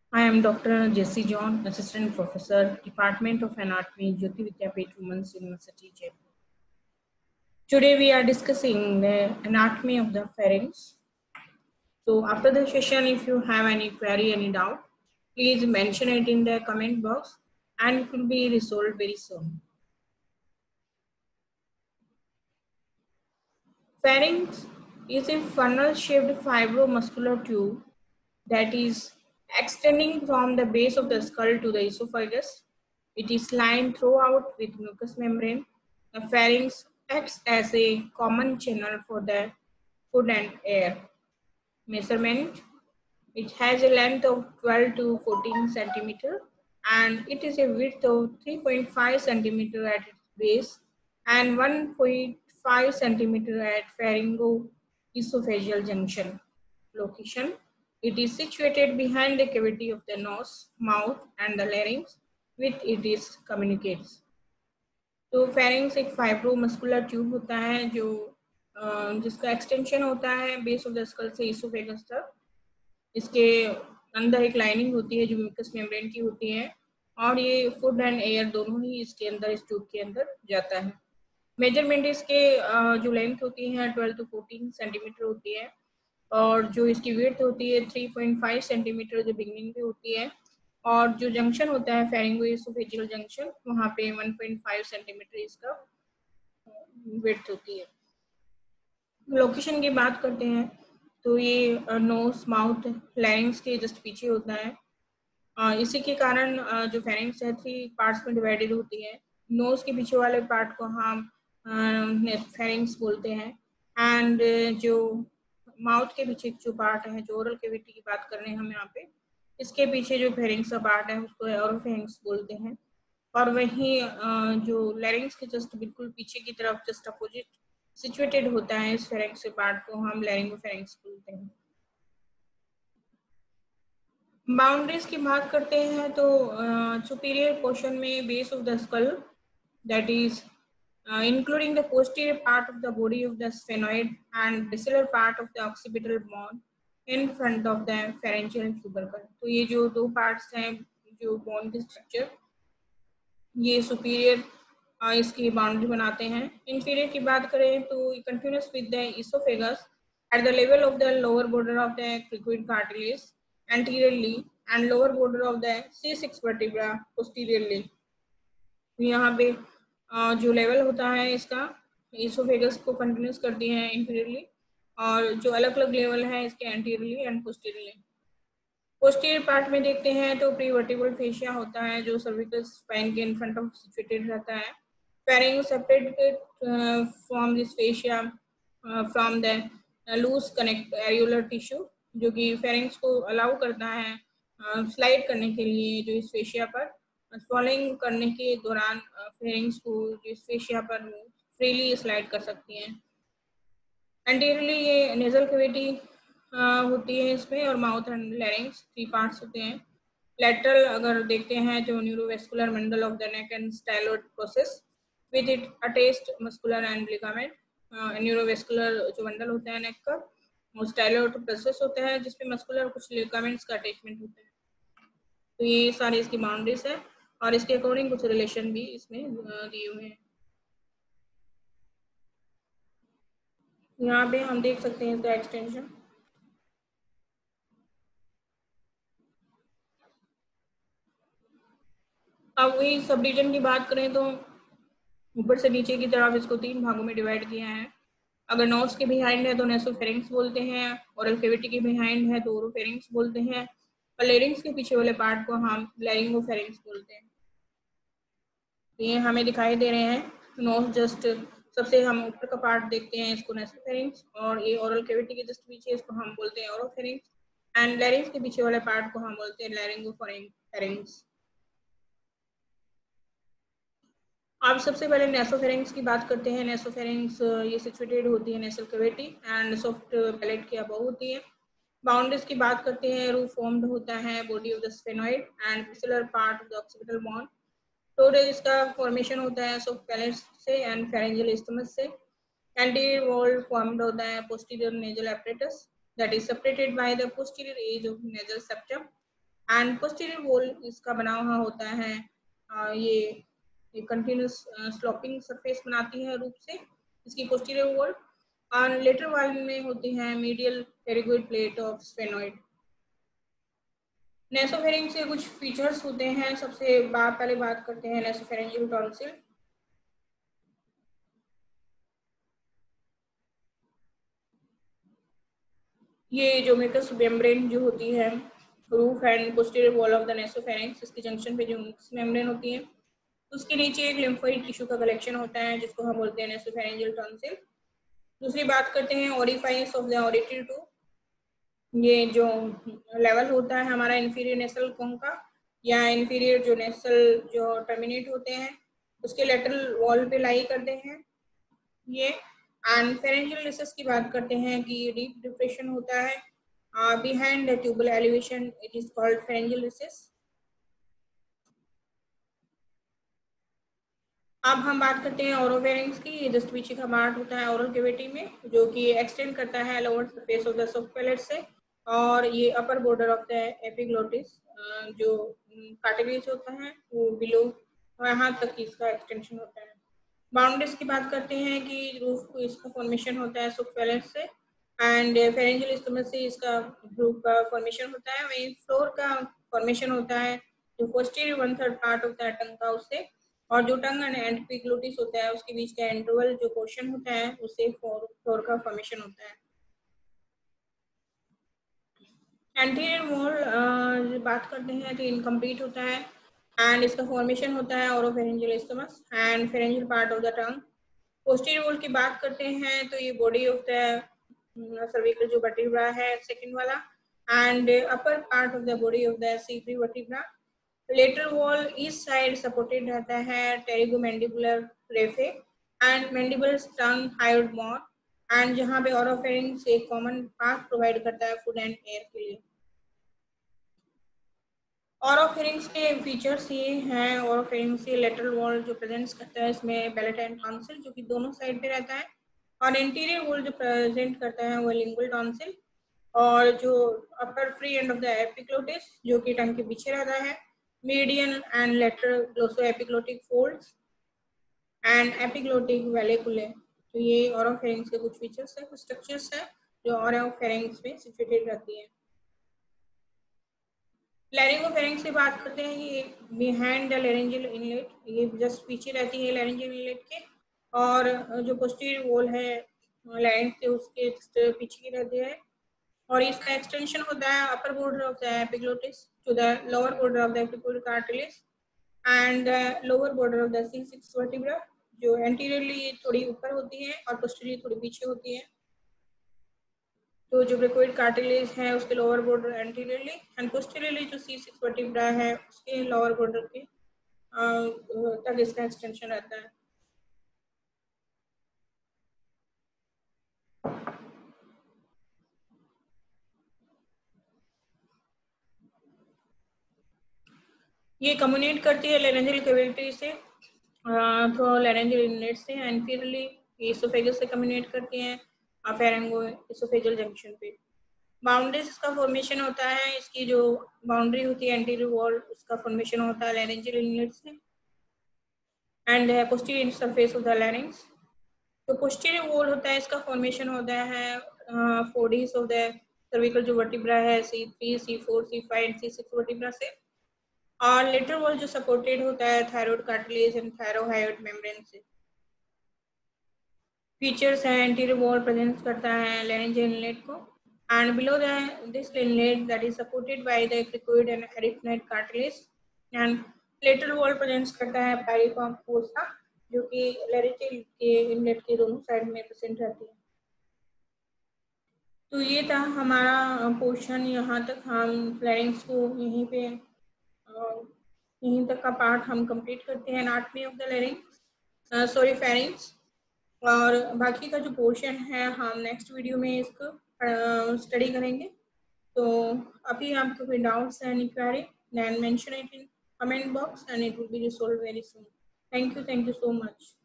I am Dr. Jessie John, Assistant Professor, Department of Anatomy, Jyoti Vidyapeeth Women's University, Jaipur. Today we are discussing the anatomy of the pharynx. So after the session, if you have any query, any doubt, please mention it in the comment box and it will be resolved very soon. Pharynx is a funnel-shaped fibromuscular tube that is extending from the base of the skull to the esophagus. It is lined throughout with mucous membrane. The pharynx acts as a common channel for the food and air. Measurement: it has a length of 12 to 14 centimeter and it is a width of 3.5 centimeter at its base and 1.5 centimeter at pharyngo-esophageal junction. Location: it is situated behind the cavity of the nose, mouth and the larynx with it is communicates. तो pharynx एक fibromuscular tube होता है जो जिसका extension होता है base of the skull से oesophagus तक. इसके अंदर एक लाइनिंग होती है जो म्यूकस मेम्ब्रेन की होती है और ये फूड एंड एयर दोनों ही इसके अंदर इस ट्यूब के अंदर जाता है. मेजरमेंट इसके जो लेंथ होती है 12 to 14 सेंटीमीटर होती है और जो इसकी विड्थ होती है 3.5 सेंटीमीटर जो बिगनिंग पे होती है और जो जंक्शन होता है फेरिंगो-एसोफेजियल जंक्शन वहाँ पे 1.5 सेंटीमीटर इसका विड्थ होती है. लोकेशन की बात करते हैं तो ये नोज, माउथ, लैरिंग्स के जस्ट पीछे होता है. इसी के कारण जो फेरिंग्स है 3 पार्ट्स में डिवाइडेड होती है. नोज के पीछे वाले पार्ट को हम फेरिंग्स बोलते हैं एंड जो माउथ के पीछे जो पार्ट है, जो ओरल कैविटी की बात कर रहे हैं हम यहाँ पे, इसके पीछे जो फेरिंग्स का पार्ट है उसको ओरोफेरिंक्स बोलते हैं. और वहीं जो लैरिंग्स के जस्ट बिल्कुल पीछे की तरफ जस्ट अपोजिट सिचुएटेड होता है इस फेरिंक्स के पार्ट को हम लैरिंगोफेरिंक्स बोलते हैं. बाउंड्रीज की बात करते हैं तो सुपीरियर पोर्शन में base of the skull that is including the posterior part of the body of the sphenoid and basilar part of the occipital bone in front of the pharyngeal tubercle. तो ये जो दो parts हैं जो bone के structure, ये superior इसकी boundary बनाते हैं. इंफीरियर की बात करें तो continuous with the oesophagus at the level of the lower border of the cricoid cartilage anteriorly and lower border of the C6 vertebra posteriorly. यहाँ पे जो लेवल होता है इसका इसोफेगस को कंटिन्यूस करती है इंफीरियरली और जो अलग अलग लेवल है इसके anteriorly and posteriorly. Posterior part में देखते हैं तो प्रीवर्टिबल फेशिया होता है जो सर्विकल स्पाइन के इन फ्रंट ऑफ सिचुएटेड रहता है. Pharynx separated from this fascia from the loose connect areolar tissue जो कि फेरिंग्स को अलाउ करता है स्लाइड करने के लिए जो इस फेशिया पर स्वॉलिंग करने के दौरान फेरिंग्स को जो इस फेशिया पर फ्रीली स्लाइड कर सकती हैं. एंटीरियरली ये नेजल कैविटी होती है इसमें और माउथ एंड लैरिंग्स 3 पार्ट्स होते हैं. लेटरल अगर देखते हैं तो neurovascular bundle of the neck and styloid process with it attached muscular and ligament. Neurovascular जो मंडल होता है नेक का वो स्टाइलोइड प्रोसेस होता है जिसमें मस्कुलर कुछ लिगामेंट्स का अटैचमेंट होता है. तो ये सारी इसकी बाउंड्रीज है और इसके अकॉर्डिंग कुछ रिलेशन भी इसमें दिए हुए हैं. यहाँ पे हम देख सकते हैं इसका एक्सटेंशन. अब वही सब डिवीजन की बात करें तो ऊपर से नीचे की तरफ इसको 3 भागों में डिवाइड किया है. अगर नोज के बिहाइंड है तो नेसोफेरिंक्स बोलते हैं, ओरल कैविटी के बिहाइंड है तो ओरोफेरिंक्स बोलते हैं और लेरिंग्स के पीछे वाले पार्ट को हम लैरिंगोफेरिंक्स बोलते हैं. तो ये हमें दिखाई दे रहे हैं. नोज जस्ट सबसे हम ऊपर का पार्ट देखते हैं इसको नेसोफेरिंक्स और ये ओरल कैविटी के जस्ट पीछे इसको हम बोलते हैं ओरोफेरिंक्स एंड लैरिंग्स के पीछे वाले पार्ट को हम बोलते हैं लैरिंगोफेरिंक्स. आप सबसे पहले नेसोफेरिंक्स की बात करते हैं. नेसोफेरिंक्स ये सिचुएटेड होती है nasal cavity and soft palate के अबव होती है. बाउंड्रीज की बात करते हैं. रूफ फॉर्म्ड होता है body of the sphenoid and basilar part of the occipital bone. Total इसका फॉर्मेशन होता है सॉफ्ट पैलेट से एंड फेरेंजियल स्टमक से. एंटीरियर वॉल फॉर्म्ड होता है posterior nasal apparatus that is separated by the posterior edge of nasal septum and posterior wall इसका बना हुआ होता है, ये कंटिन्यूस स्लोपिंग सरफेस बनाती है रूप से इसकी पोस्टीरियर वॉल। और लेटर वॉल में होती है medial pterygoid plate of sphenoid. Nasopharynx के कुछ फीचर्स होते हैं। सबसे पहले बात करते हैं नेसोफेरेंजियल टॉन्सिल। ये जो म्यूकस मेम्ब्रेन जो होती है, roof and posterior wall of the nasopharynx, इसकी जंक्शन पे जो म्यूकस मेम्ब्रेन होती है, उसके नीचे एक लिम्फोइड टिश्यू का कलेक्शन होता है जिसको हम बोलते हैं नेसोफेरेंजियल टॉन्सिल। दूसरी बात करते हैं orifice of the auditory tube. ये जो लेवल होता है हमारा इंफीरियर नेसल कोन का, या इंफीरियर जो नेसल जो टर्मिनेट होते हैं उसके लेटरल वॉल पे लाई करते हैं ये। एंड फेरेंजियल रिसेस की बात करते हैं कि डीप डिप्रेशन होता है behind the tubal elevation, it is called pharyngeal recess. अब हम बात करते हैं ओरोफेरिंक्स की। ये जस्ट पीछे का पार्ट होता है ओरल कैविटी में जो कि एक्सटेंड करता है lower surface of the soft palate से, और ये upper border of the epiglottis जो कार्टिलेज होता है वो बिलो यहाँ तक इसका एक्सटेंशन होता है। बाउंड्रीज की बात करते हैं कि रूफ को इसका फॉर्मेशन होता है सॉफ्ट पैलेट से, एंड फेरेंजियल स्टोमच से इसका रूफ का फॉर्मेशन होता है। वहीं फ्लोर का फॉर्मेशन होता है जो posterior 1/3 part of the tongue का उससे, और जो टंग एंड एपिग्लोटिस होता है उसके बीच का इंटरवल जो पोर्शन होता है उससे फ्लोर का फॉर्मेशन होता है। एंटीरियर वॉल बात करते हैं तो इनकम्प्लीट होता है एंड इसका फॉर्मेशन होता है oropharyngeal stomach and pharyngeal part of the tongue. Posterior wall की बात करते हैं तो ये बॉडी ऑफ द सर्विकल जो वर्टिब्रा है सेकंड वाला, and upper part of the body of the C3 vertebra. Lateral wall इस साइड सपोर्टेड रहता है pterygomandibular raphe and mandible tongue hyoid more, and जहाँ पे ओरोफेरिंक्स एक कॉमन पाथ प्रोवाइड करता है फूड एंड एयर के लिए। ओरोफेरिंक्स के फीचर्स ये हैं। ओरोफेरिंक्स के लेटरल वॉल जो प्रेजेंट करता है इसमें पैलेटाइन टॉन्सिल जो कि दोनों साइड पे रहता है, और इंटीरियर वॉल जो प्रेजेंट करता है वो लिंगुअल टॉन्सिल, और जो upper free end of the epiglottis जो कि टंग के पीछे रहता है, median and lateral glossoepiglottic folds and epiglottic valleculae. तो ये ओरोफेरिंक्स के कुछ फीचर्स है, कुछ स्ट्रक्चर्स है जो ओरोफेरिंक्स में सिचुएटेड रहती है। लैरिंगोफेरिंक्स की बात करते हैं कि बिहाइंड द लैरिंजियल इनलेट, ये जस्ट पीछे रहती है लैरिंजियल इनलेट के, और जो पोस्टीरियर वॉल है लैरिंक्स के उसके पीछे की रहती है, और इसका एक्सटेंशन होता है upper border of the epiglottis to the lower border of the epipole cartilage and lower border of the C6 vertebra, जो एंटीरियरली थोड़ी ऊपर होती है और पोस्टीरियर थोड़ी पीछे होती है। तो जो ब्रेकोइड कार्टिलेज है उसके lower border anteriorly and posteriorly जो C6 वर्टिब्रा है उसके लोअर बॉर्डर के तक इसका एक्सटेंशन रहता है। ये कम्युनिकेट करती है लेरेंजियल कैविटी से थ्रू लेरेंजियल इनलेट से, एंटीरियरली इसोफेगस से कम्युनिकेट करती हैं फेरेंगो इसोफेजियल जंक्शन पे। बाउंड्रीज इसका फॉर्मेशन होता है, इसकी जो बाउंड्री होती है एंटीरियर वॉल उसका फॉर्मेशन होता है लैरिंजियल इनलेट से and posterior surface of the larynx. तो पोस्टीरियर वॉल होता है इसका फॉर्मेशन होता है फोडिस ऑफ द सर्विकल जो वर्टिब्रा है C3, C4, C5 and C6 vertebra से, और लेटरल वॉल जो सपोर्टेड होता है thyroid cartilage and thyrohyoid membrane से। फीचर्स है एंटीरियर वॉल प्रेजेंट करता है लैरिंजियल इनलेट को, and below this inlet that is supported by the cricoid and arytenoid cartilage, and lateral wall presents करता है pyriform fossa जो कि laryngeal के इनलेट के दोनों साइड में प्रेजेंट रहती है। तो ये था हमारा पोर्शन, यहाँ तक हम लैरिंक्स को यहीं पे यहीं तक का पार्ट हम कंप्लीट करते हैं anatomy of the larynx sorry pharynx, और बाकी का जो पोर्शन है हम नेक्स्ट वीडियो में इसको स्टडी करेंगे। तो अभी आपको कोई doubts and inquiry then mention it in comment box and it will be resolved very soon. Thank you so much.